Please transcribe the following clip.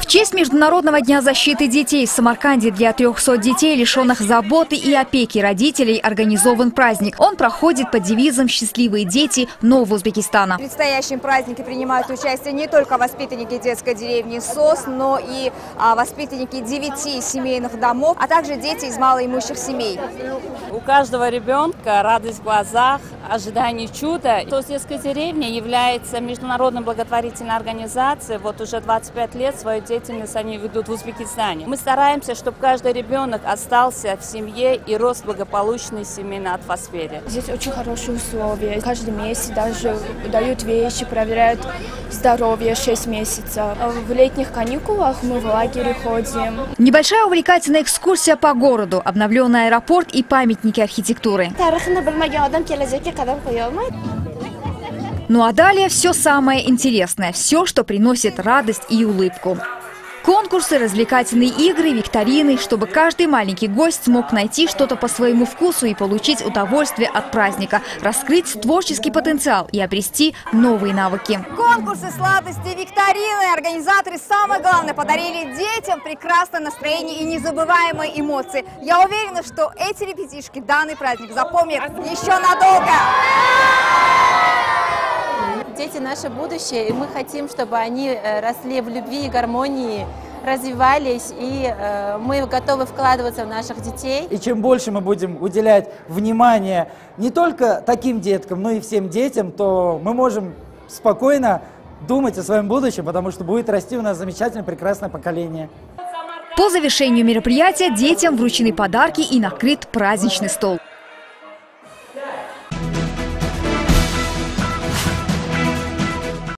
В честь Международного дня защиты детей в Самарканде для 300 детей, лишенных заботы и опеки родителей, организован праздник. Он проходит под девизом «Счастливые дети нового Узбекистана». В предстоящем празднике принимают участие не только воспитанники детской деревни СОС, но и воспитанники 9 семейных домов, а также дети из малоимущих семей. У каждого ребенка радость в глазах, ожидание чуда. СОС детской деревни является международной благотворительной организацией. Вот уже 25 лет свою деятельность они ведут в Узбекистане. Мы стараемся, чтобы каждый ребенок остался в семье и рос в благополучной семейной атмосфере. Здесь очень хорошие условия. Каждый месяц даже дают вещи, проверяют здоровье 6 месяцев. В летних каникулах мы в лагере ходим. Небольшая увлекательная экскурсия по городу, обновленный аэропорт и памятники архитектуры. Ну а далее все самое интересное, все, что приносит радость и улыбку. Конкурсы, развлекательные игры, викторины, чтобы каждый маленький гость смог найти что-то по своему вкусу и получить удовольствие от праздника, раскрыть творческий потенциал и обрести новые навыки. Конкурсы, сладости, викторины. Организаторы, самое главное, подарили детям прекрасное настроение и незабываемые эмоции. Я уверена, что эти ребятишки данный праздник запомнят еще надолго. Дети – наше будущее, и мы хотим, чтобы они росли в любви и гармонии, развивались, и мы готовы вкладываться в наших детей. И чем больше мы будем уделять внимание не только таким деткам, но и всем детям, то мы можем спокойно думать о своем будущем, потому что будет расти у нас замечательное, прекрасное поколение. По завершению мероприятия детям вручены подарки и накрыт праздничный стол.